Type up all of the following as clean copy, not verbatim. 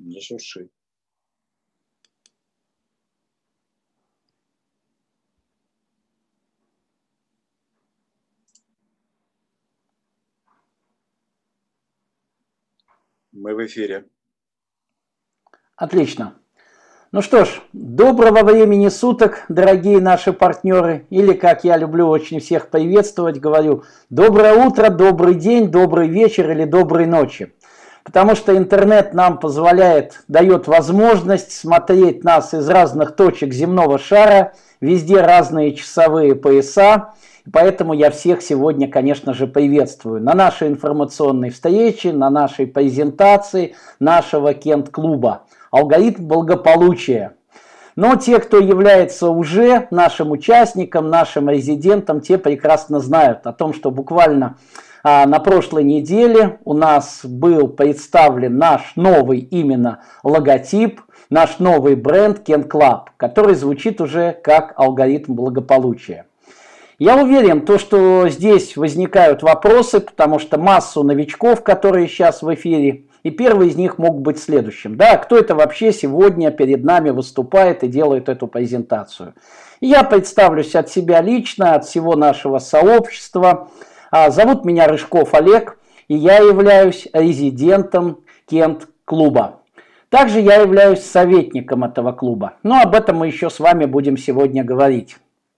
Не шурши. Мы в эфире. Отлично. Ну что ж, доброго времени суток, дорогие наши партнеры. Или, как я люблю очень всех приветствовать, говорю, доброе утро, добрый день, добрый вечер или доброй ночи. Потому что интернет нам позволяет, дает возможность смотреть нас из разных точек земного шара, везде разные часовые пояса. Поэтому я всех сегодня, конечно же, приветствую на нашей информационной встрече, на нашей презентации нашего Кент-клуба «Алгоритм благополучия». Но те, кто является уже нашим участником, нашим резидентом, те прекрасно знают о том, что буквально на прошлой неделе у нас был представлен наш новый именно логотип, наш новый бренд Kent Club, который звучит уже как «Алгоритм благополучия». Я уверен, что здесь возникают вопросы, потому что массу новичков, которые сейчас в эфире, и первый из них мог быть следующим. Да, кто это вообще сегодня перед нами выступает и делает эту презентацию? Я представлюсь от себя лично, от всего нашего сообщества. Зовут меня Рыжков Олег, и я являюсь резидентом Кент-клуба. Также я являюсь советником этого клуба. Но об этом мы еще с вами будем сегодня говорить.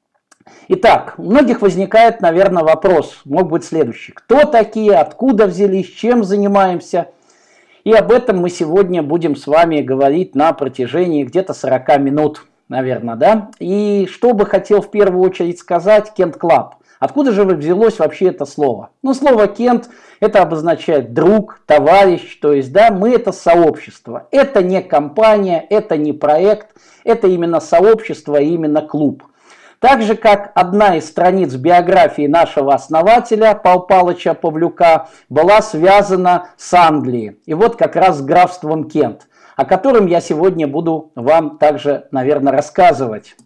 Итак, у многих возникает, наверное, вопрос, мог быть следующий. Кто такие, откуда взялись, чем занимаемся? И об этом мы сегодня будем с вами говорить на протяжении где-то 40 минут, наверное, да? И что бы хотел в первую очередь сказать Kent Club. Откуда же взялось вообще это слово? Ну, слово Кент это обозначает друг, товарищ, то есть, да, мы это сообщество. Это не компания, это не проект, это именно сообщество, именно клуб. Так же, как одна из страниц биографии нашего основателя Павла Павловича Павлюка была связана с Англией. И вот как раз с графством Кент, о котором я сегодня буду вам также, наверное, рассказывать.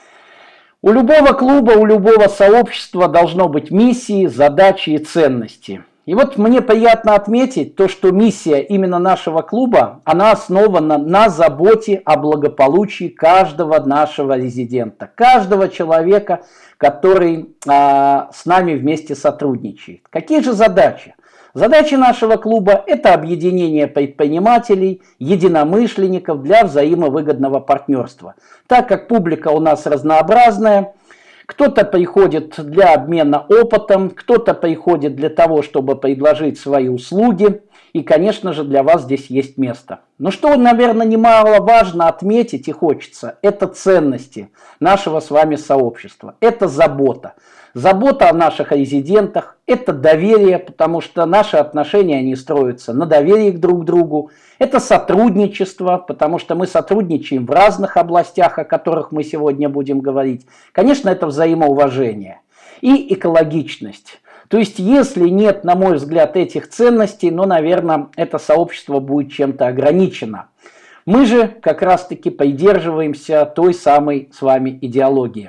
У любого клуба, у любого сообщества должно быть миссии, задачи и ценности. И вот мне приятно отметить то, что миссия именно нашего клуба, она основана на заботе о благополучии каждого нашего резидента, каждого человека, который с нами вместе сотрудничает. Какие же задачи? Задачи нашего клуба – это объединение предпринимателей, единомышленников для взаимовыгодного партнерства. Так как публика у нас разнообразная, кто-то приходит для обмена опытом, кто-то приходит для того, чтобы предложить свои услуги. И, конечно же, для вас здесь есть место. Но что, наверное, немаловажно отметить и хочется, это ценности нашего с вами сообщества. Это забота. Забота о наших резидентах, это доверие, потому что наши отношения, они строятся на доверии друг к другу. Это сотрудничество, потому что мы сотрудничаем в разных областях, о которых мы сегодня будем говорить. Конечно, это взаимоуважение и экологичность. То есть, если нет, на мой взгляд, этих ценностей, наверное, это сообщество будет чем-то ограничено. Мы же как раз-таки придерживаемся той самой с вами идеологии.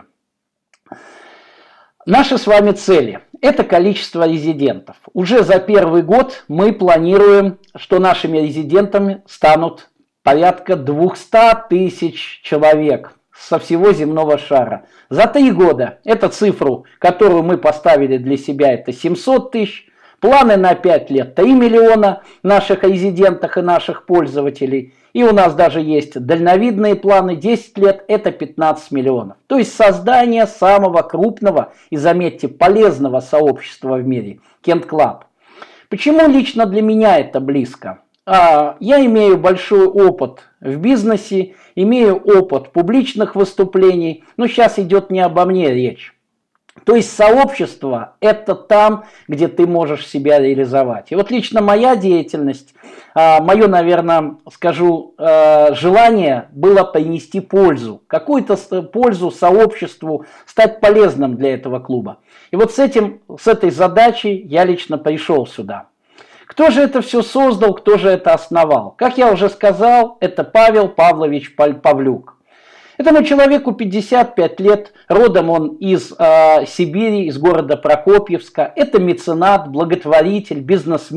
Наши с вами цели – это количество резидентов. Уже за первый год мы планируем, что нашими резидентами станут порядка 200 тысяч человек со всего земного шара. За 3 года эту цифру, которую мы поставили для себя, это 700 тысяч. Планы на 5 лет – 3 миллиона наших резидентов и наших пользователей. И у нас даже есть дальновидные планы, 10 лет – это 15 миллионов. То есть создание самого крупного и, заметьте, полезного сообщества в мире – Kent Club. Почему лично для меня это близко? Я имею большой опыт в бизнесе, имею опыт публичных выступлений, но сейчас идет не обо мне речь. То есть сообщество – это там, где ты можешь себя реализовать. И вот лично моя деятельность, мое, наверное, скажу, желание было принести пользу, какую-то пользу сообществу, стать полезным для этого клуба. И вот с этой задачей я лично пришел сюда. Кто же это все создал, кто же это основал? Как я уже сказал, это Павел Павлович Павлюк. Этому человеку 55 лет, родом он из Сибири, из города Прокопьевска. Это меценат, благотворитель, бизнесмен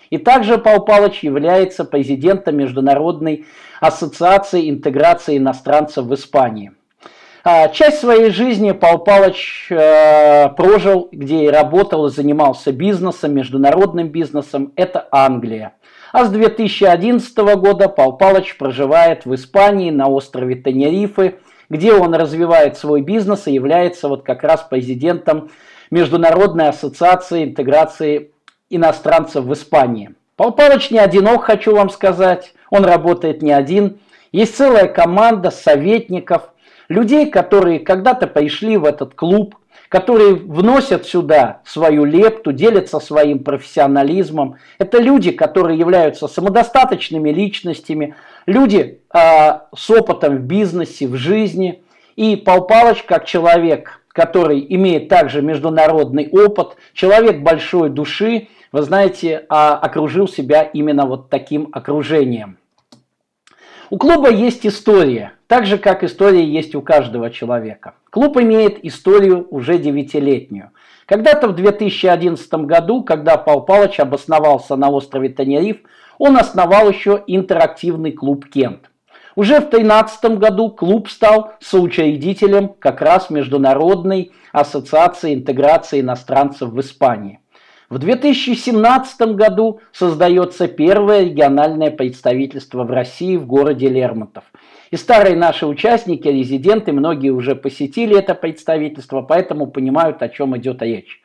И также Пал Палыч является президентом Международной ассоциации интеграции иностранцев в Испании. Часть своей жизни Пал Палыч прожил, где и работал, и занимался бизнесом, международным бизнесом, это Англия. А с 2011 года Пал Палыч проживает в Испании на острове Тенерифе, где он развивает свой бизнес и является вот как раз президентом Международной ассоциации интеграции иностранцев в Испании. Пал Палыч не одинок, хочу вам сказать, он работает не один. Есть целая команда советников, людей, которые когда-то пришли в этот клуб, которые вносят сюда свою лепту, делятся своим профессионализмом. Это люди, которые являются самодостаточными личностями, люди с опытом в бизнесе, в жизни. И Пал Палыч, как человек, который имеет также международный опыт, человек большой души, вы знаете, окружил себя именно вот таким окружением. У клуба есть история, так же, как история есть у каждого человека. Клуб имеет историю уже 9-летнюю. Когда-то в 2011 году, когда Пал Палыч обосновался на острове Тенериф, он основал еще интерактивный клуб «Кент». Уже в 2013 году клуб стал соучредителем как раз Международной ассоциации интеграции иностранцев в Испании. В 2017 году создается первое региональное представительство в России в городе Лермонтов. И старые наши участники, резиденты, многие уже посетили это представительство, поэтому понимают, о чем идет речь.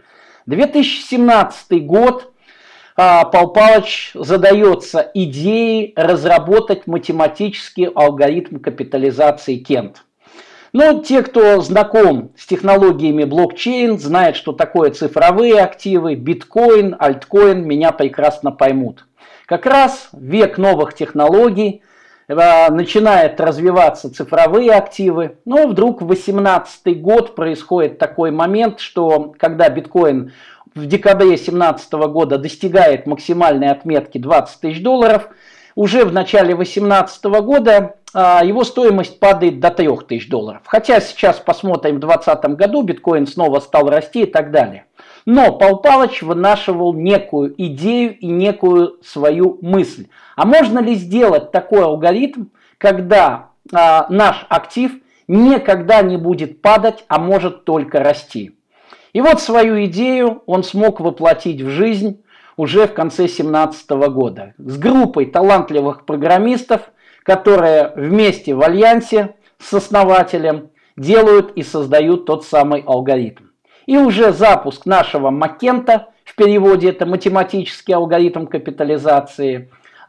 2017 год Пал Палыч задается идеей разработать математический алгоритм капитализации Кент. Но те, кто знаком с технологиями блокчейн, знают, что такое цифровые активы, биткоин, альткоин, меня прекрасно поймут. Как раз век новых технологий, начинает развиваться цифровые активы, но вдруг в 2018 год происходит такой момент, что когда биткоин в декабре 2017 года достигает максимальной отметки $20 000, уже в начале 2018 года его стоимость падает до $3000. Хотя сейчас посмотрим, в 2020 году биткоин снова стал расти и так далее. Но Пал Палыч вынашивал некую идею и некую свою мысль. А можно ли сделать такой алгоритм, когда наш актив никогда не будет падать, а может только расти? И вот свою идею он смог воплотить в жизнь уже в конце 2017 года с группой талантливых программистов, которые вместе в альянсе с основателем делают и создают тот самый алгоритм. И уже запуск нашего Макента, в переводе это математический алгоритм капитализации,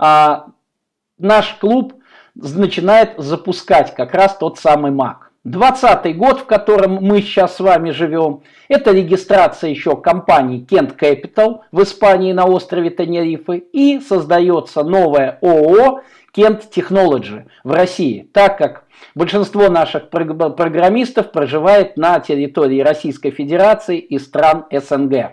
наш клуб начинает запускать как раз тот самый Мак. 2020 год, в котором мы сейчас с вами живем, это регистрация еще компании Kent Capital в Испании на острове Тенерифе, и создается новое ООО Kent Technology в России, так как большинство наших программистов проживает на территории Российской Федерации и стран СНГ.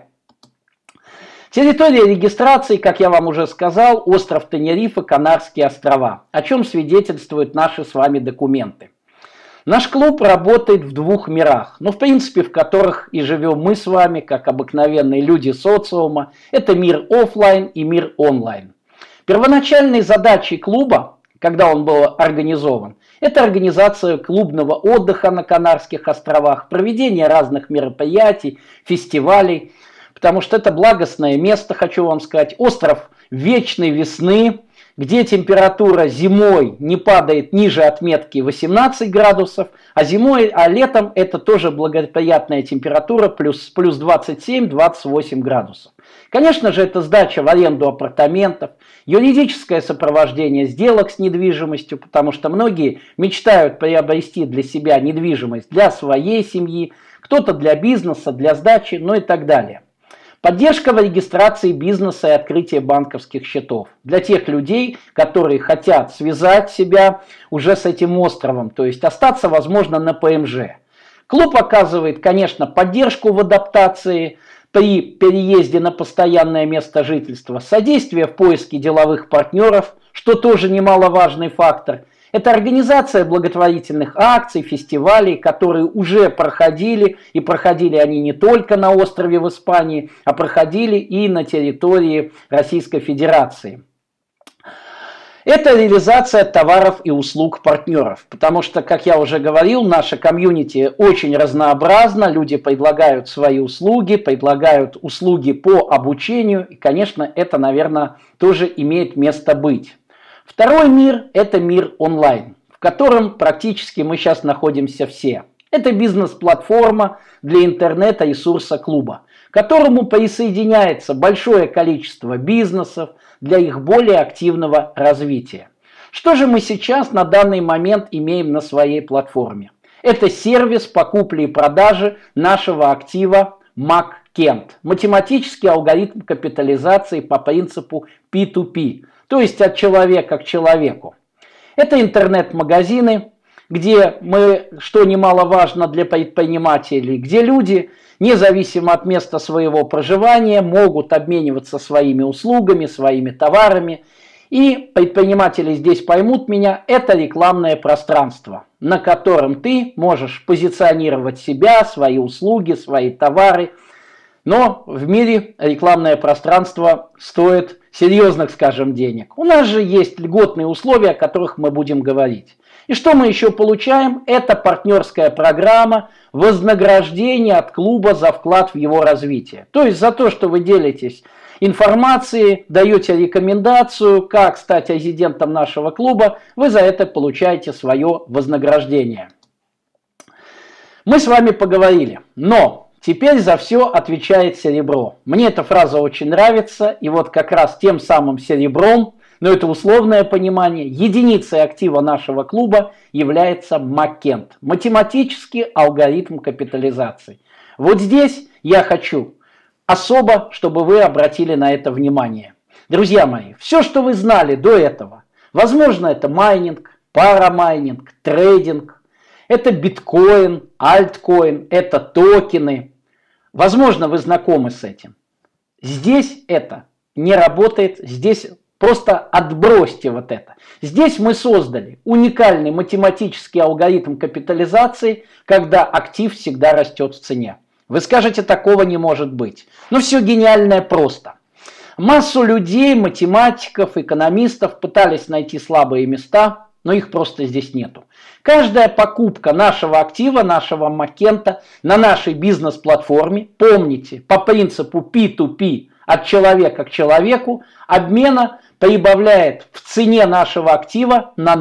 Территория регистрации, как я вам уже сказал, остров Тенерифе, Канарские острова, о чем свидетельствуют наши с вами документы. Наш клуб работает в двух мирах, в принципе, в которых и живем мы с вами, как обыкновенные люди социума. Это мир офлайн и мир онлайн. Первоначальной задачей клуба, когда он был организован, это организация клубного отдыха на Канарских островах, проведение разных мероприятий, фестивалей, потому что это благостное место, хочу вам сказать, остров вечной весны, где температура зимой не падает ниже отметки 18 градусов, а летом это тоже благоприятная температура плюс 27-28 градусов. Конечно же, это сдача в аренду апартаментов, юридическое сопровождение сделок с недвижимостью, потому что многие мечтают приобрести для себя недвижимость для своей семьи, кто-то для бизнеса, для сдачи, и так далее. Поддержка в регистрации бизнеса и открытие банковских счетов для тех людей, которые хотят связать себя уже с этим островом, то есть остаться, возможно, на ПМЖ. Клуб оказывает, конечно, поддержку в адаптации при переезде на постоянное место жительства, содействие в поиске деловых партнеров, что тоже немаловажный фактор. Это организация благотворительных акций, фестивалей, которые уже проходили, и проходили они не только на острове в Испании, а проходили и на территории Российской Федерации. Это реализация товаров и услуг партнеров, потому что, как я уже говорил, наша комьюнити очень разнообразна, люди предлагают свои услуги, предлагают услуги по обучению, и, конечно, это, наверное, тоже имеет место быть. Второй мир – это мир онлайн, в котором практически мы сейчас находимся все. Это бизнес-платформа для интернет-ресурса клуба, к которому присоединяется большое количество бизнесов, для их более активного развития. Что же мы сейчас на данный момент имеем на своей платформе? Это сервис покупки и продажи нашего актива MacKent. Математический алгоритм капитализации по принципу P2P, то есть от человека к человеку. Это интернет-магазины, где мы, что немаловажно для предпринимателей, где люди, независимо от места своего проживания, могут обмениваться своими услугами, своими товарами. И предприниматели здесь поймут меня, это рекламное пространство, на котором ты можешь позиционировать себя, свои услуги, свои товары. Но в мире рекламное пространство стоит серьезных, скажем, денег. У нас же есть льготные условия, о которых мы будем говорить. И что мы еще получаем? Это партнерская программа вознаграждения от клуба за вклад в его развитие. То есть за то, что вы делитесь информацией, даете рекомендацию, как стать резидентом нашего клуба, вы за это получаете свое вознаграждение. Мы с вами поговорили, но теперь за все отвечает серебро. Мне эта фраза очень нравится, и вот как раз тем самым серебром, но это условное понимание, единицей актива нашего клуба является MacKent, математический алгоритм капитализации. Вот здесь я хочу особо, чтобы вы обратили на это внимание. Друзья мои, все, что вы знали до этого, возможно, это майнинг, парамайнинг, трейдинг, это биткоин, альткоин, это токены. Возможно, вы знакомы с этим. Здесь это не работает, здесь просто отбросьте вот это. Здесь мы создали уникальный математический алгоритм капитализации, когда актив всегда растет в цене. Вы скажете, такого не может быть. Но все гениальное просто. Массу людей, математиков, экономистов пытались найти слабые места, но их просто здесь нету. Каждая покупка нашего актива, нашего MacKent на нашей бизнес-платформе, помните, по принципу P2P, от человека к человеку, обмена прибавляет в цене нашего актива на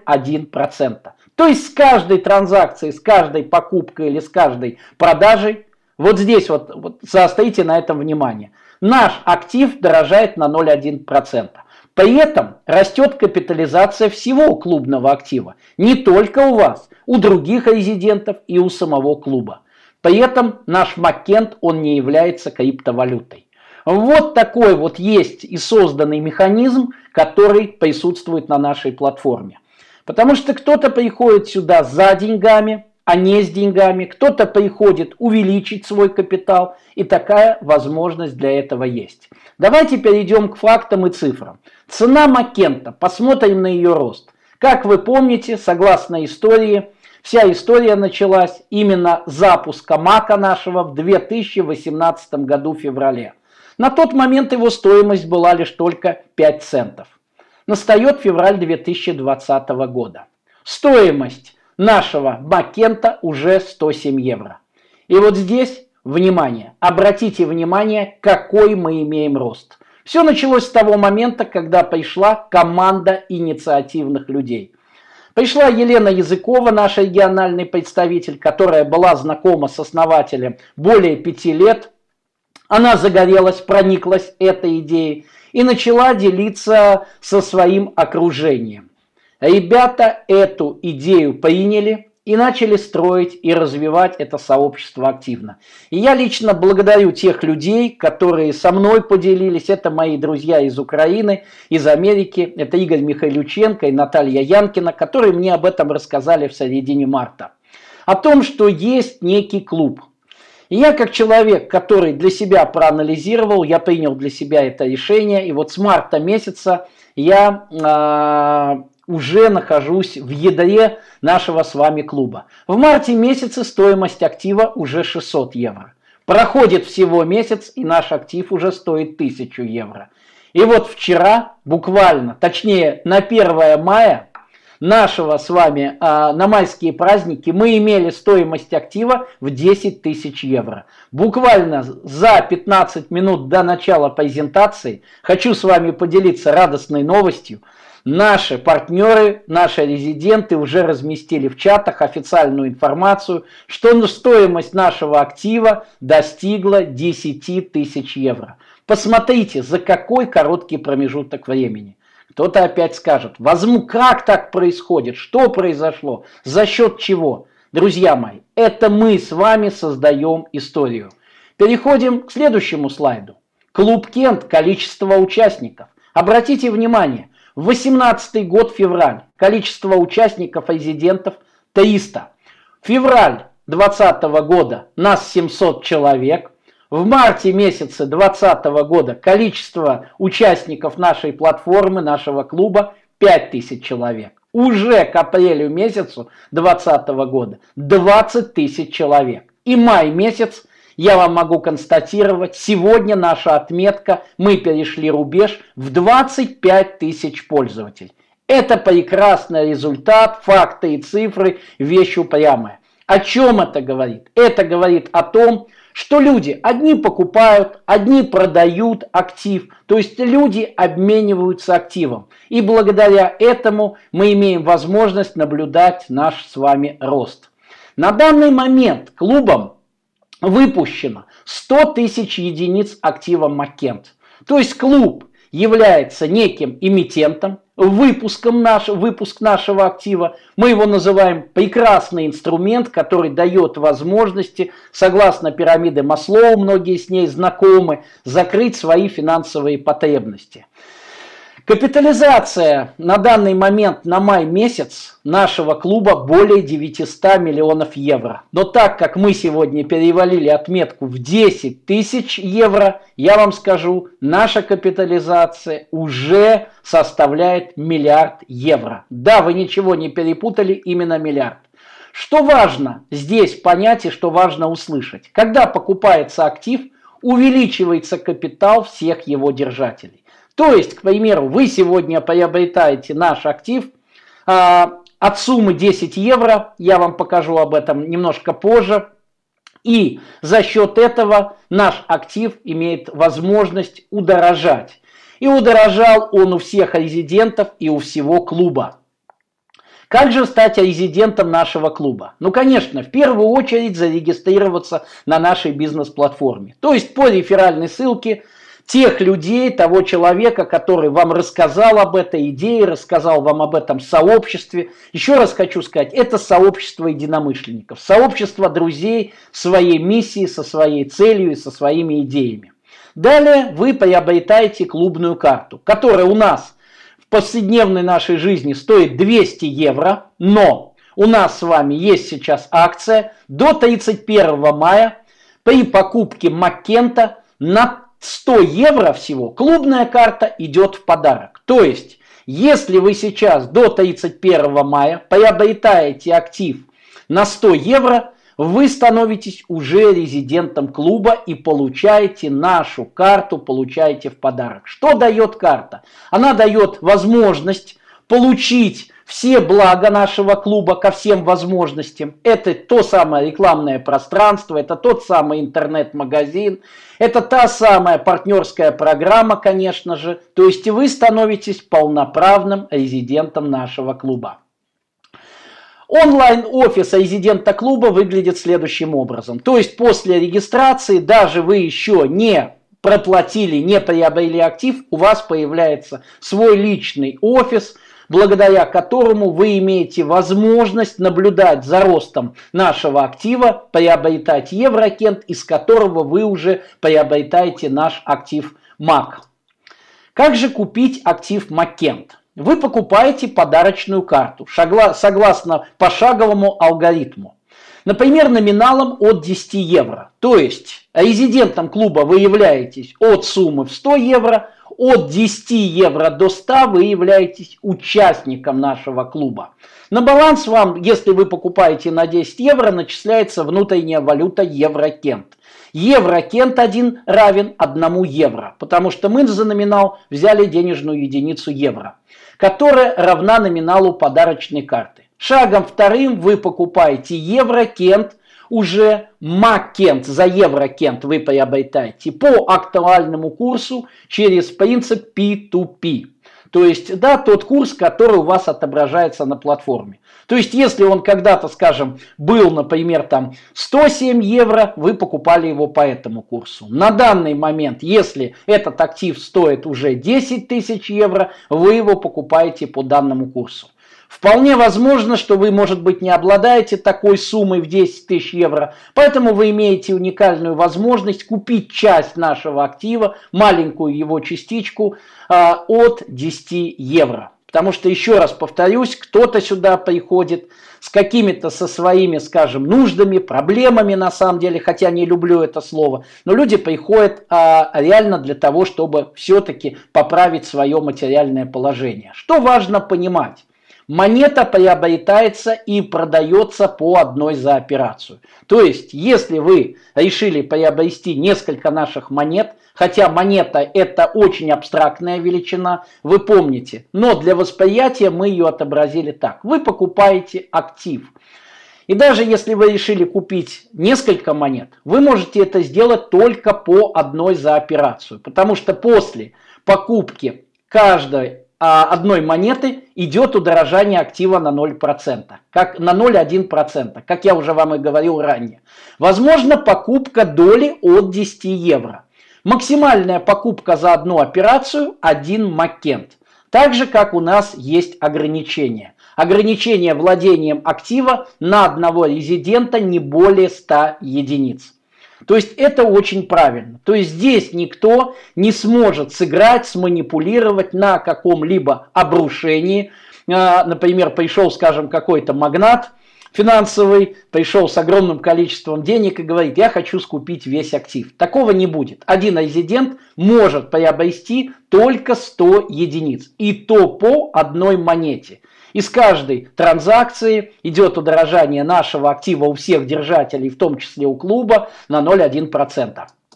0,1%. То есть с каждой транзакцией, с каждой покупкой или с каждой продажей, вот здесь вот заострите на этом внимание, наш актив дорожает на 0,1%. При этом растет капитализация всего клубного актива. Не только у вас, у других резидентов и у самого клуба. При этом наш MacKent, он не является криптовалютой. Вот такой вот есть и созданный механизм, который присутствует на нашей платформе. Потому что кто-то приходит сюда за деньгами, а не с деньгами. Кто-то приходит увеличить свой капитал, и такая возможность для этого есть. Давайте перейдем к фактам и цифрам. Цена MacKent, посмотрим на ее рост. Как вы помните, согласно истории, вся история началась именно с запуска Мака нашего в 2018 году в феврале. На тот момент его стоимость была лишь только 5 центов. Настает февраль 2020 года. Стоимость нашего MacKent уже 107 евро. И вот здесь, внимание, обратите внимание, какой мы имеем рост. Все началось с того момента, когда пришла команда инициативных людей. Пришла Елена Языкова, наш региональный представитель, которая была знакома с основателем более 5 лет. Она загорелась, прониклась этой идеей и начала делиться со своим окружением. Ребята эту идею приняли и начали строить и развивать это сообщество активно. И я лично благодарю тех людей, которые со мной поделились. Это мои друзья из Украины, из Америки. Это Игорь Михайлюченко и Наталья Янкина, которые мне об этом рассказали в середине марта. О том, что есть некий клуб. И я как человек, который для себя проанализировал, я принял для себя это решение. И вот с марта месяца я уже нахожусь в ядре нашего с вами клуба. В марте месяце стоимость актива уже 600 евро. Проходит всего месяц, и наш актив уже стоит 1000 евро. И вот вчера, буквально, точнее на 1 мая, нашего с вами на майские праздники, мы имели стоимость актива в 10 тысяч евро. Буквально за 15 минут до начала презентации хочу с вами поделиться радостной новостью. Наши партнеры, наши резиденты уже разместили в чатах официальную информацию, что стоимость нашего актива достигла 10 тысяч евро. Посмотрите, за какой короткий промежуток времени. Кто-то опять скажет, как так происходит, что произошло, за счет чего? Друзья мои, это мы с вами создаем историю. Переходим к следующему слайду. Клуб Кент, количество участников. Обратите внимание, 18 год, февраль, количество участников, резидентов 300. Февраль 2020 года нас 700 человек. В марте месяце 2020 года количество участников нашей платформы, нашего клуба 5000 человек. Уже к апрелю месяцу 2020 года 20 тысяч человек. И май месяц, я вам могу констатировать, сегодня наша отметка, мы перешли рубеж в 25 тысяч пользователей. Это прекрасный результат, факты и цифры, вещь упрямая. О чем это говорит? Это говорит о том, что люди одни покупают, одни продают актив, то есть люди обмениваются активом. И благодаря этому мы имеем возможность наблюдать наш с вами рост. На данный момент клубом выпущено 100 тысяч единиц актива Маккент. То есть клуб является неким эмитентом, выпуск нашего актива. Мы его называем прекрасный инструмент, который дает возможности, согласно пирамиде Маслоу, многие с ней знакомы, закрыть свои финансовые потребности. Капитализация на данный момент на май месяц нашего клуба более 900 миллионов евро. Но так как мы сегодня перевалили отметку в 10 тысяч евро, я вам скажу, наша капитализация уже составляет 1 миллиард евро. Да, вы ничего не перепутали, именно миллиард. Что важно здесь понять и что важно услышать? Когда покупается актив, увеличивается капитал всех его держателей. То есть, к примеру, вы сегодня приобретаете наш актив от суммы 10 евро, я вам покажу об этом немножко позже, и за счет этого наш актив имеет возможность удорожать. И удорожал он у всех резидентов и у всего клуба. Как же стать резидентом нашего клуба? Ну, конечно, в первую очередь зарегистрироваться на нашей бизнес-платформе. То есть по реферальной ссылке тех людей, того человека, который вам рассказал об этой идее, рассказал вам об этом сообществе. Еще раз хочу сказать, это сообщество единомышленников, сообщество друзей своей миссии, со своей целью и со своими идеями. Далее вы приобретаете клубную карту, которая у нас в повседневной нашей жизни стоит 200 евро, но у нас с вами есть сейчас акция до 31 мая при покупке Маккента на 100 евро всего клубная карта идет в подарок. То есть, если вы сейчас до 31 мая приобретаете актив на 100 евро, вы становитесь уже резидентом клуба и получаете нашу карту, получаете в подарок. Что дает карта? Она дает возможность получить все блага нашего клуба ко всем возможностям. Это то самое рекламное пространство, это тот самый интернет-магазин, это та самая партнерская программа, конечно же. То есть вы становитесь полноправным резидентом нашего клуба. Онлайн-офис резидента клуба выглядит следующим образом. То есть после регистрации, даже вы еще не проплатили, не приобрели актив, у вас появляется свой личный офис, благодаря которому вы имеете возможность наблюдать за ростом нашего актива, приобретать Еврокент, из которого вы уже приобретаете наш актив МАК. Как же купить актив Маккент? Вы покупаете подарочную карту, согласно пошаговому алгоритму. Например, номиналом от 10 евро. То есть резидентом клуба вы являетесь от суммы в 100 евро, от 10 евро до 100 вы являетесь участником нашего клуба. На баланс вам, если вы покупаете на 10 евро, начисляется внутренняя валюта Еврокент. Еврокент 1 равен 1 евро, потому что мы за номинал взяли денежную единицу евро, которая равна номиналу подарочной карты. Шагом вторым вы покупаете Еврокент, уже Маккент за Еврокент вы приобретаете по актуальному курсу через принцип P2P. То есть, да, тот курс, который у вас отображается на платформе. То есть, если он когда-то, скажем, был, например, там 107 евро, вы покупали его по этому курсу. На данный момент, если этот актив стоит уже 10 тысяч евро, вы его покупаете по данному курсу. Вполне возможно, что вы, может быть, не обладаете такой суммой в 10 тысяч евро, поэтому вы имеете уникальную возможность купить часть нашего актива, маленькую его частичку, от 10 евро. Потому что, еще раз повторюсь, кто-то сюда приходит с какими-то со своими, скажем, нуждами, проблемами на самом деле, хотя не люблю это слово, но люди приходят реально для того, чтобы все-таки поправить свое материальное положение. Что важно понимать? Монета приобретается и продается по одной за операцию. То есть, если вы решили приобрести несколько наших монет, хотя монета это очень абстрактная величина, вы помните, но для восприятия мы ее отобразили так. Вы покупаете актив. И даже если вы решили купить несколько монет, вы можете это сделать только по одной за операцию. Потому что после покупки каждой одной монеты идет удорожание актива на 0%, на 0,1%, как я уже вам и говорил ранее. Возможно, покупка доли от 10 евро. Максимальная покупка за одну операцию 1 Маккент. Так же, как у нас есть ограничения. Ограничение владением актива на одного резидента не более 100 единиц. То есть это очень правильно. То есть здесь никто не сможет сыграть, сманипулировать на каком-либо обрушении. Например, пришел, скажем, какой-то магнат финансовый, пришел с огромным количеством денег и говорит: я хочу скупить весь актив. Такого не будет. Один резидент может приобрести только 100 единиц. И то по одной монете. Из каждой транзакции идет удорожание нашего актива у всех держателей, в том числе у клуба, на 0,1%.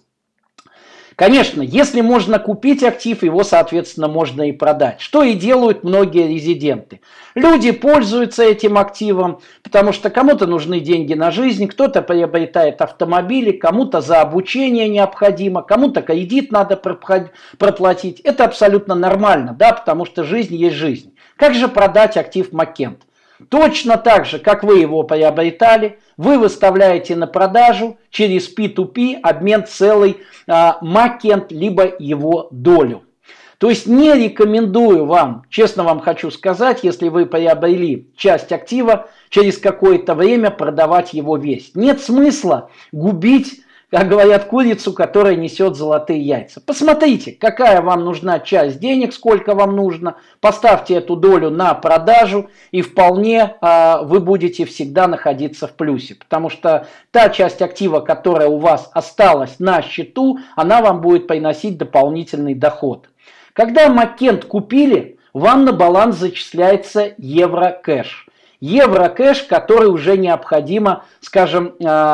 Конечно, если можно купить актив, его, соответственно, можно и продать. Что и делают многие резиденты. Люди пользуются этим активом, потому что кому-то нужны деньги на жизнь, кто-то приобретает автомобили, кому-то за обучение необходимо, кому-то кредит надо проплатить. Это абсолютно нормально, да, потому что жизнь есть жизнь. Как же продать актив Маккент? Точно так же, как вы его приобретали, вы выставляете на продажу через P2P обмен целый Маккент, либо его долю. То есть не рекомендую вам, честно вам хочу сказать, если вы приобрели часть актива, через какое-то время продавать его весь. Нет смысла губить, как говорят, курицу, которая несет золотые яйца. Посмотрите, какая вам нужна часть денег, сколько вам нужно. Поставьте эту долю на продажу, и вполне вы будете всегда находиться в плюсе. Потому что та часть актива, которая у вас осталась на счету, она вам будет приносить дополнительный доход. Когда Маккент купили, вам на баланс зачисляется Еврокэш. Еврокэш, который уже необходимо, скажем,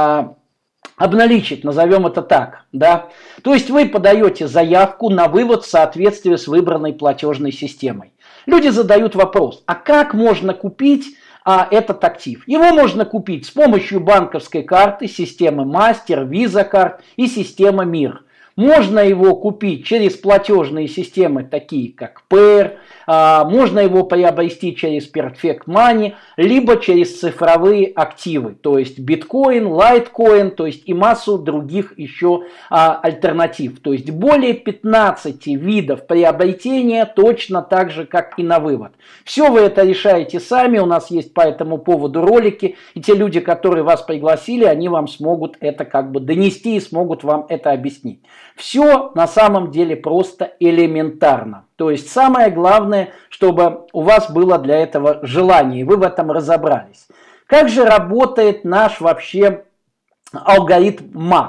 обналичить, назовем это так, да. То есть вы подаете заявку на вывод в соответствии с выбранной платежной системой. Люди задают вопрос: а как можно купить этот актив? Его можно купить с помощью банковской карты, системы Мастер, Visa карт и системы Мир. Можно его купить через платежные системы, такие как Payer, можно его приобрести через Perfect Money, либо через цифровые активы, то есть биткоин, лайткоин, то есть и массу других еще альтернатив. То есть более 15 видов приобретения, точно так же, как и на вывод. Все вы это решаете сами, у нас есть по этому поводу ролики, и те люди, которые вас пригласили, они вам смогут это как бы донести и смогут вам это объяснить. Все на самом деле просто элементарно. То есть самое главное, чтобы у вас было для этого желание, и вы в этом разобрались. Как же работает наш вообще алгоритм МАК?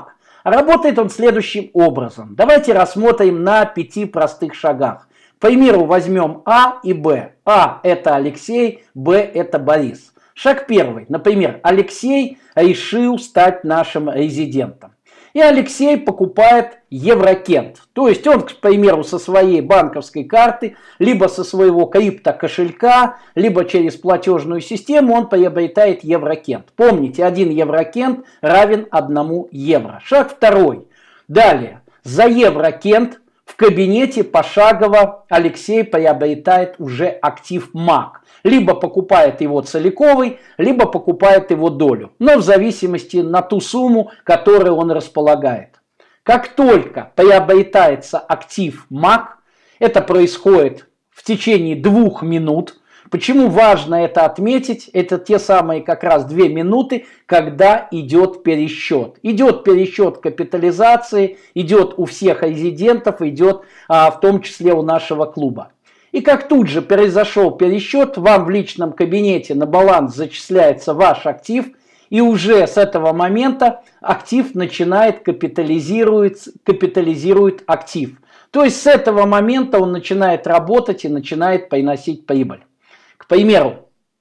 А работает он следующим образом. Давайте рассмотрим на 5 простых шагах. К примеру, возьмем А и Б. А – это Алексей, Б – это Борис. Шаг первый. Например, Алексей решил стать нашим резидентом. И Алексей покупает Еврокент. То есть он, к примеру, со своей банковской карты, либо со своего криптокошелька, либо через платежную систему он приобретает Еврокент. Помните, 1 Еврокент равен 1 евро. Шаг второй. Далее. За Еврокент в кабинете пошагово Алексей приобретает уже актив МАК. Либо покупает его целиковый, либо покупает его долю. Но в зависимости на ту сумму, которую он располагает. Как только приобретается актив МАК, это происходит в течение 2 минут. Почему важно это отметить? Это те самые как раз 2 минуты, когда идет пересчет. Идет пересчет капитализации, идет у всех резидентов, идет в том числе у нашего клуба. И как тут же произошел пересчет, вам в личном кабинете на баланс зачисляется ваш актив, и уже с этого момента актив начинает капитализирует актив. То есть с этого момента он начинает работать и начинает приносить прибыль. К примеру,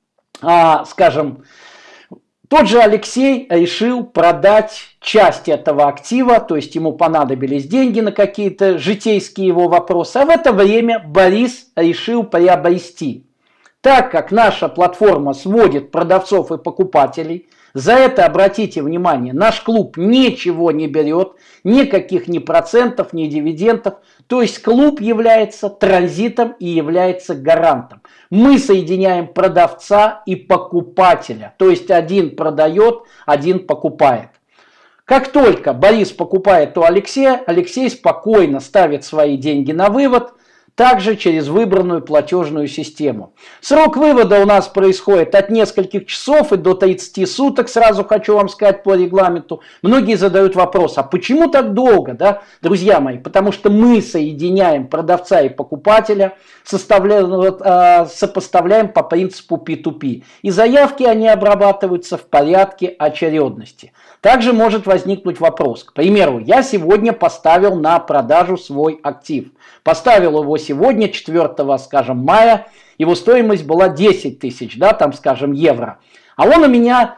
скажем, тот же Алексей решил продать часть этого актива, то есть ему понадобились деньги на какие-то житейские его вопросы, а в это время Борис решил приобрести. Так как наша платформа сводит продавцов и покупателей, за это, обратите внимание, наш клуб ничего не берет, никаких ни процентов, ни дивидендов. То есть клуб является транзитом и является гарантом. Мы соединяем продавца и покупателя. То есть один продает, один покупает. Как только Борис покупает у Алексея, Алексей спокойно ставит свои деньги на вывод, также через выбранную платежную систему. Срок вывода у нас происходит от нескольких часов и до 30 суток, сразу хочу вам сказать по регламенту. Многие задают вопрос, а почему так долго, да, друзья мои? Потому что мы соединяем продавца и покупателя, сопоставляем по принципу P2P. И заявки они обрабатываются в порядке очередности. Также может возникнуть вопрос. К примеру, я сегодня поставил на продажу свой актив. Поставил его сегодня, 4, скажем, мая. Его стоимость была 10 тысяч, да, там, скажем, евро. А он у меня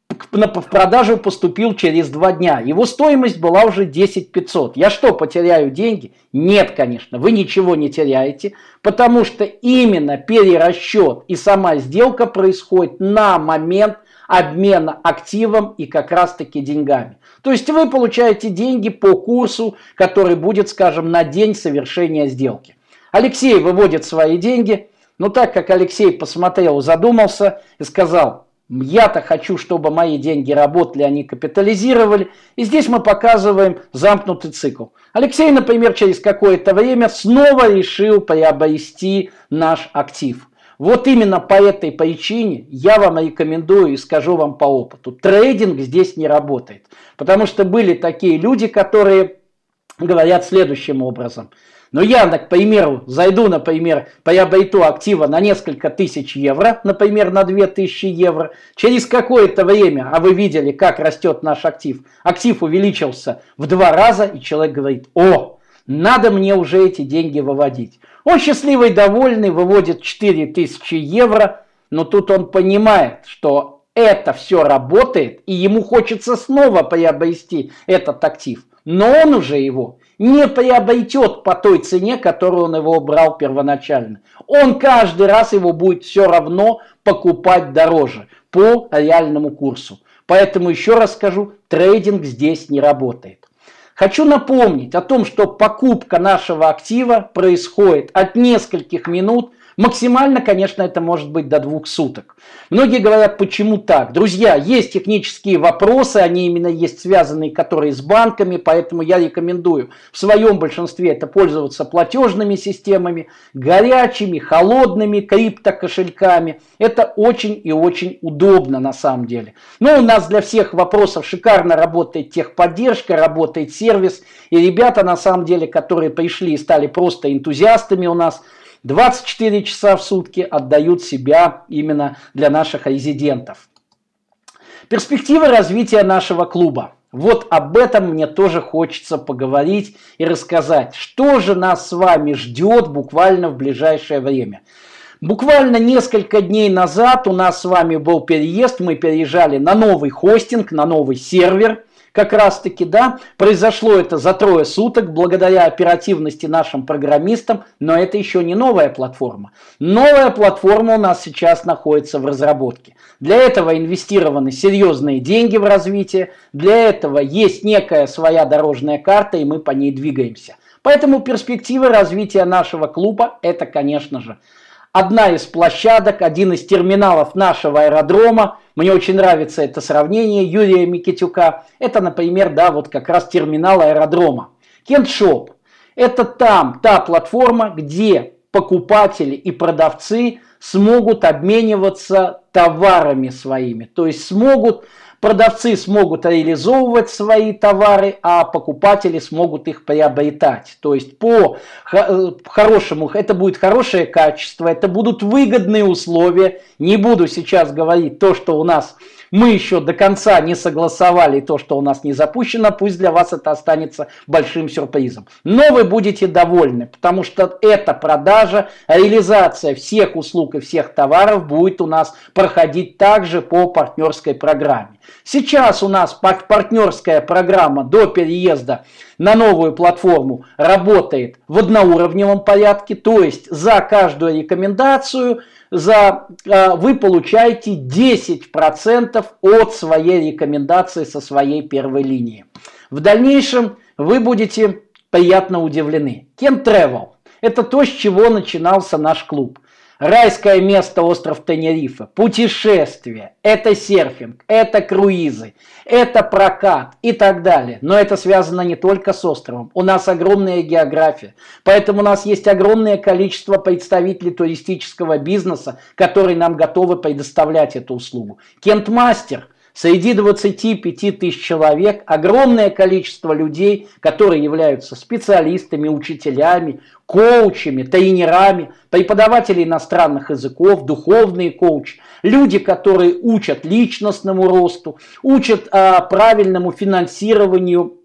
в продажу поступил через 2 дня. Его стоимость была уже 10 500. Я что, потеряю деньги? Нет, конечно, вы ничего не теряете, потому что именно перерасчет и сама сделка происходит на момент обмена активом и как раз таки деньгами. То есть вы получаете деньги по курсу, который будет, скажем, на день совершения сделки. Алексей выводит свои деньги, но так как Алексей посмотрел, задумался и сказал, я-то хочу, чтобы мои деньги работали, они капитализировали. И здесь мы показываем замкнутый цикл. Алексей, например, через какое-то время снова решил приобрести наш актив. Вот именно по этой причине я вам рекомендую и скажу вам по опыту. Трейдинг здесь не работает. Потому что были такие люди, которые говорят следующим образом. Но я, к примеру, зайду, например, приобрету актива на несколько тысяч евро, например, на 2000 евро. Через какое-то время, а вы видели, как растет наш актив, актив увеличился в 2 раза, и человек говорит, о, надо мне уже эти деньги выводить. Он счастливый, довольный, выводит 4000 евро, но тут он понимает, что это все работает, и ему хочется снова приобрести этот актив. Но он уже его не приобретет по той цене, которую он его брал первоначально. Он каждый раз его будет все равно покупать дороже по реальному курсу. Поэтому еще раз скажу, трейдинг здесь не работает. Хочу напомнить о том, что покупка нашего актива происходит от нескольких минут. Максимально, конечно, это может быть до 2 суток. Многие говорят, почему так? Друзья, есть технические вопросы, они именно есть связанные, которые с банками, поэтому я рекомендую в своем большинстве это пользоваться платежными системами, горячими, холодными криптокошельками. Это очень и очень удобно на самом деле. Но у нас для всех вопросов шикарно работает техподдержка, работает сервис. И ребята, на самом деле, которые пришли и стали просто энтузиастами у нас, 24 часа в сутки отдают себя именно для наших резидентов. Перспективы развития нашего клуба. Вот об этом мне тоже хочется поговорить и рассказать, что же нас с вами ждет буквально в ближайшее время. Буквально несколько дней назад у нас с вами был переезд, мы переезжали на новый хостинг, на новый сервер. Как раз таки, да, произошло это за 3 суток, благодаря оперативности нашим программистам, но это еще не новая платформа. Новая платформа у нас сейчас находится в разработке. Для этого инвестированы серьезные деньги в развитие, для этого есть некая своя дорожная карта, и мы по ней двигаемся. Поэтому перспективы развития нашего клуба – это, конечно же, одна из площадок, один из терминалов нашего аэродрома. Мне очень нравится это сравнение Юрия Микитюка. Это, например, да, вот как раз терминал аэродрома. Кентшоп – это там та платформа, где покупатели и продавцы смогут обмениваться товарами своими. То есть продавцы смогут реализовывать свои товары, а покупатели смогут их приобретать. То есть по-хорошему это будет хорошее качество, это будут выгодные условия. Не буду сейчас говорить то, что у нас мы еще до конца не согласовали, то, что у нас не запущено, пусть для вас это останется большим сюрпризом. Но вы будете довольны, потому что эта продажа, реализация всех услуг и всех товаров будет у нас проходить также по партнерской программе. Сейчас у нас партнерская программа до переезда на новую платформу работает в одноуровневом порядке, то есть за каждую рекомендацию вы получаете 10% от своей рекомендации со своей первой линии. В дальнейшем вы будете приятно удивлены. Kent Travel – это то, с чего начинался наш клуб. Райское место остров Тенерифе, путешествия, это серфинг, это круизы, это прокат и так далее. Но это связано не только с островом. У нас огромная география, поэтому у нас есть огромное количество представителей туристического бизнеса, которые нам готовы предоставлять эту услугу. Кентмастер. Среди 25 тысяч человек огромное количество людей, которые являются специалистами, учителями, коучами, тренерами, преподаватели иностранных языков, духовные коучи, люди, которые учат личностному росту, учат правильному финансированию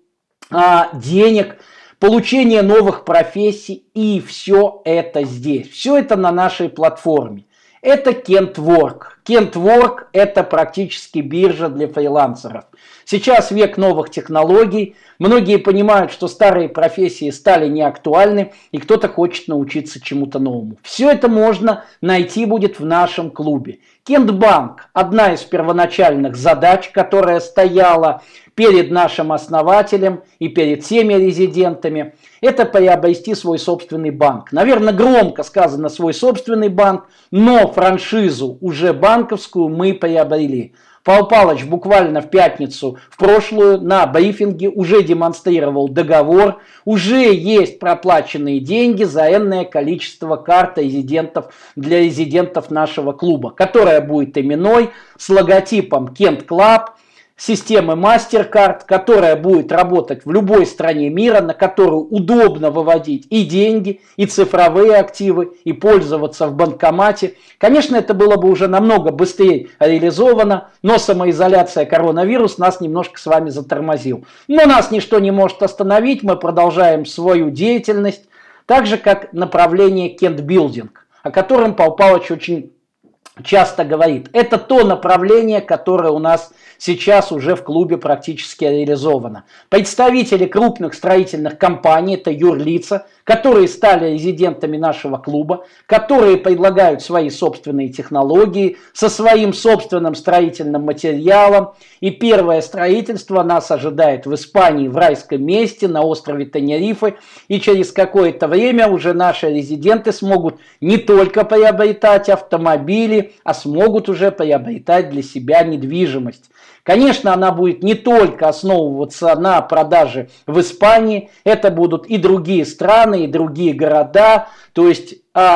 денег, получение новых профессий, и все это здесь. Все это на нашей платформе. Это KentWork. KentWork – это практически биржа для фрилансеров. Сейчас век новых технологий. Многие понимают, что старые профессии стали неактуальны, и кто-то хочет научиться чему-то новому. Все это можно найти будет в нашем клубе. Кентбанк – одна из первоначальных задач, которая стояла перед нашим основателем и перед всеми резидентами, это приобрести свой собственный банк. Наверное, громко сказано свой собственный банк, но франшизу уже банковскую мы приобрели. Павел Павлович буквально в пятницу, в прошлую, на брифинге уже демонстрировал договор, уже есть проплаченные деньги за энное количество карт резидентов для резидентов нашего клуба, которая будет именной, с логотипом Kent Club, системы MasterCard, которая будет работать в любой стране мира, на которую удобно выводить и деньги, и цифровые активы, и пользоваться в банкомате. Конечно, это было бы уже намного быстрее реализовано, но самоизоляция коронавирус нас немножко с вами затормозил. Но нас ничто не может остановить, мы продолжаем свою деятельность, так же как направление Kent Building, о котором Павел Павлович очень часто говорит. Это то направление, которое у нас сейчас уже в клубе практически реализовано. Представители крупных строительных компаний, это юрлица, которые стали резидентами нашего клуба, которые предлагают свои собственные технологии со своим собственным строительным материалом. И первое строительство нас ожидает в Испании, в райском месте, на острове Тенерифе. И через какое-то время уже наши резиденты смогут не только приобретать автомобили, а смогут уже приобретать для себя недвижимость. Конечно, она будет не только основываться на продаже в Испании, это будут и другие страны, и другие города. То есть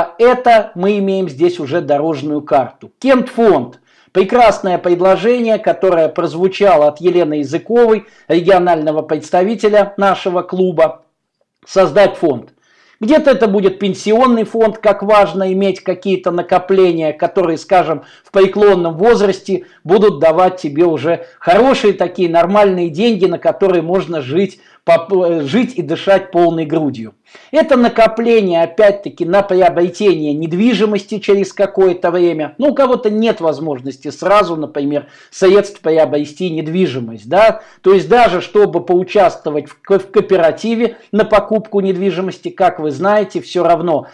это мы имеем здесь уже дорожную карту. Кентфонд. Прекрасное предложение, которое прозвучало от Елены Языковой, регионального представителя нашего клуба, создать фонд. Где-то это будет пенсионный фонд, как важно иметь какие-то накопления, которые, скажем, в преклонном возрасте будут давать тебе уже хорошие такие нормальные деньги, на которые можно жить и дышать полной грудью. Это накопление, опять-таки, на приобретение недвижимости через какое-то время. Ну, у кого-то нет возможности сразу, например, средств приобрести недвижимость. Да? То есть даже чтобы поучаствовать в кооперативе на покупку недвижимости, как вы знаете, все равно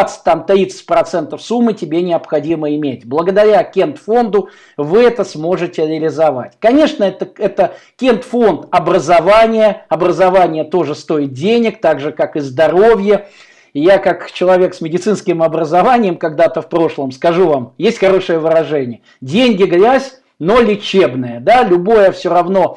20-30% суммы тебе необходимо иметь. Благодаря Кент-фонду вы это сможете реализовать. Конечно, это Кент-фонд образования. Образование тоже стоит денег, так же, как и здоровье. И я, как человек с медицинским образованием, когда-то в прошлом, скажу вам, есть хорошее выражение. Деньги грязь, но лечебная. Да? Любое все равно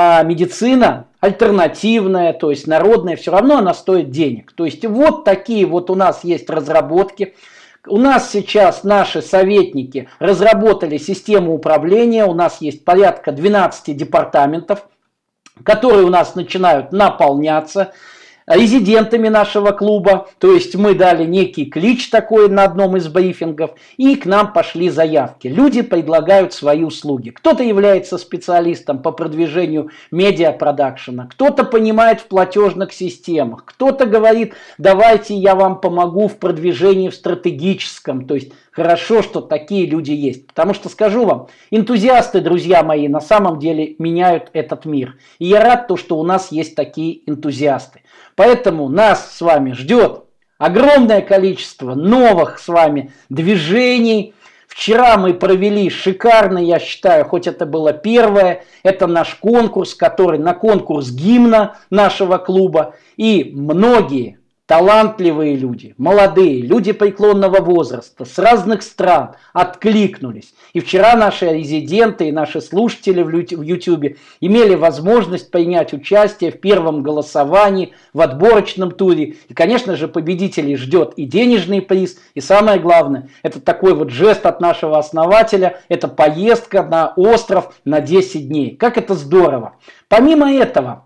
медицина альтернативная, то есть народная, все равно она стоит денег. То есть вот такие вот у нас есть разработки. У нас сейчас наши советники разработали систему управления. У нас есть порядка 12 департаментов, которые у нас начинают наполняться резидентами нашего клуба, то есть мы дали некий клич такой на одном из брифингов, и к нам пошли заявки. Люди предлагают свои услуги. Кто-то является специалистом по продвижению медиапродакшена, кто-то понимает в платежных системах, кто-то говорит, давайте я вам помогу в продвижении в стратегическом, то есть хорошо, что такие люди есть. Потому что, скажу вам, энтузиасты, друзья мои, на самом деле меняют этот мир. И я рад, что у нас есть такие энтузиасты. Поэтому нас с вами ждет огромное количество новых с вами движений. Вчера мы провели шикарный, я считаю, хоть это было первое, это наш конкурс, который на конкурс гимна нашего клуба. И многие талантливые люди, молодые, люди преклонного возраста с разных стран откликнулись. И вчера наши резиденты и наши слушатели в YouTube имели возможность принять участие в первом голосовании, в отборочном туре. И, конечно же, победителей ждет и денежный приз, и самое главное, это такой вот жест от нашего основателя, это поездка на остров на 10 дней. Как это здорово! Помимо этого,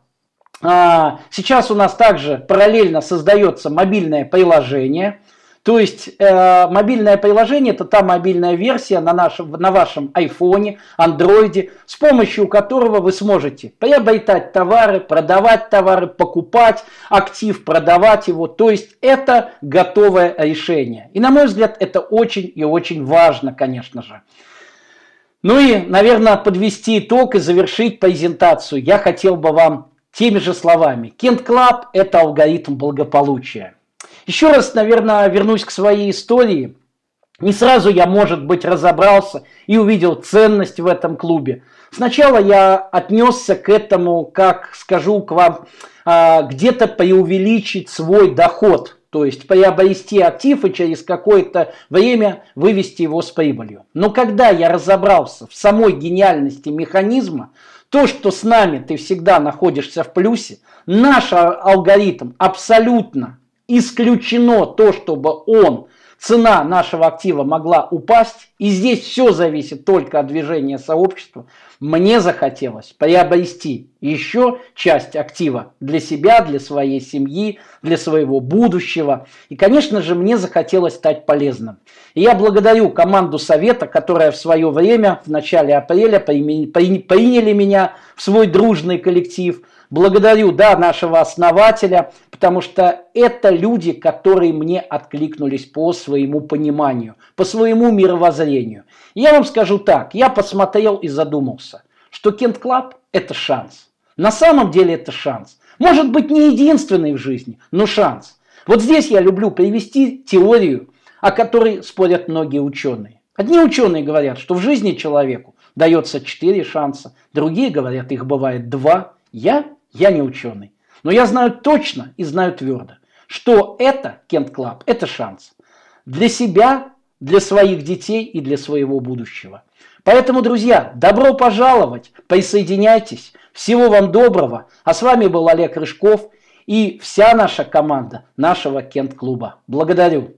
сейчас у нас также параллельно создается мобильное приложение. То есть мобильное приложение — это та мобильная версия на вашем айфоне, андроиде, с помощью которого вы сможете приобретать товары, продавать товары, покупать актив, продавать его. То есть это готовое решение. И на мой взгляд, это очень и очень важно, конечно же. Ну и, наверное, подвести итог и завершить презентацию я хотел бы вам теми же словами. Kent Club – это алгоритм благополучия. Еще раз, наверное, вернусь к своей истории. Не сразу я, может быть, разобрался и увидел ценность в этом клубе. Сначала я отнесся к этому, как скажу к вам, где-то преувеличить свой доход. То есть приобрести актив и через какое-то время вывести его с прибылью. Но когда я разобрался в самой гениальности механизма, то, что с нами ты всегда находишься в плюсе, наш алгоритм абсолютно исключено то, чтобы цена нашего актива могла упасть, и здесь все зависит только от движения сообщества, мне захотелось приобрести еще часть актива для себя, для своей семьи, для своего будущего. И, конечно же, мне захотелось стать полезным. И я благодарю команду совета, которая в свое время, в начале апреля, приняли меня в свой дружный коллектив. Благодарю, нашего основателя, потому что это люди, которые мне откликнулись по своему пониманию, по своему мировоззрению. И я вам скажу так, я посмотрел и задумался, что Kent Club – это шанс. На самом деле это шанс. Может быть, не единственный в жизни, но шанс. Вот здесь я люблю привести теорию, о которой спорят многие ученые. Одни ученые говорят, что в жизни человеку дается 4 шанса, другие говорят, их бывает 2. Я не ученый, но я знаю точно и знаю твердо, что это Kent Club, это шанс для себя, для своих детей и для своего будущего. Поэтому, друзья, добро пожаловать, присоединяйтесь, всего вам доброго. А с вами был Олег Рыжков и вся наша команда нашего Kent Клуба. Благодарю.